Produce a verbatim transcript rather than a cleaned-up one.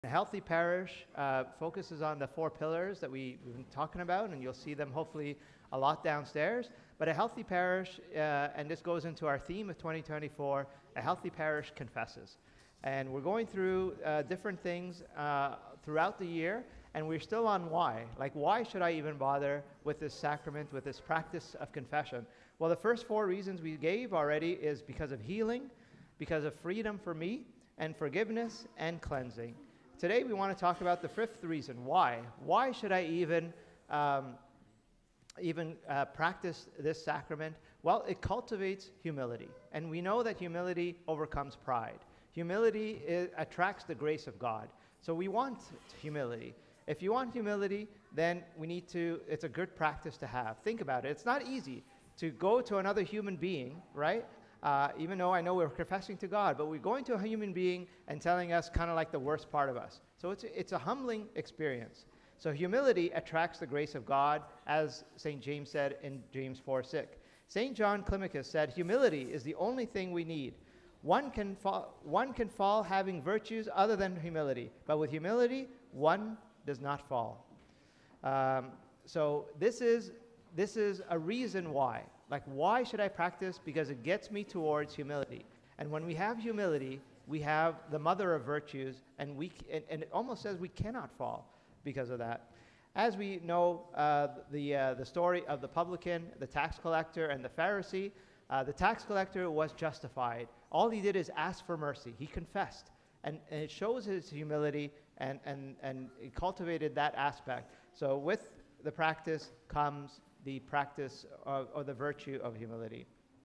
A healthy parish uh, focuses on the four pillars that we, we've been talking about, and you'll see them hopefully a lot downstairs. But a healthy parish, uh, and this goes into our theme of twenty twenty-four, a healthy parish confesses. And we're going through uh, different things uh, throughout the year, and we're still on why. Like, why should I even bother with this sacrament, with this practice of confession? Well, the first four reasons we gave already is because of healing, because of freedom for me, and forgiveness and cleansing. Today we want to talk about the fifth reason. Why? Why should I even um, even uh, practice this sacrament? Well, it cultivates humility. And we know that humility overcomes pride. Humility is, attracts the grace of God. So we want humility. If you want humility, then we need to, it's a good practice to have. Think about it. It's not easy to go to another human being, right? Uh, even though I know we're confessing to God, but we're going to a human being and telling us kind of like the worst part of us. So it's a, it's a humbling experience. So humility attracts the grace of God, as Saint James said in James four six. Saint John Climacus said, humility is the only thing we need. One can, fall, one can fall having virtues other than humility, but with humility, one does not fall. Um, so this is, this is a reason why. Like, why should I practice? Because it gets me towards humility. And when we have humility, we have the mother of virtues, and, we, and, and it almost says we cannot fall because of that. As we know, uh, the, uh, the story of the publican, the tax collector, and the Pharisee, uh, the tax collector was justified. All he did is ask for mercy. He confessed. And, and it shows his humility, and, and, and it cultivated that aspect. So with the practice comes the practice of, or the virtue of humility.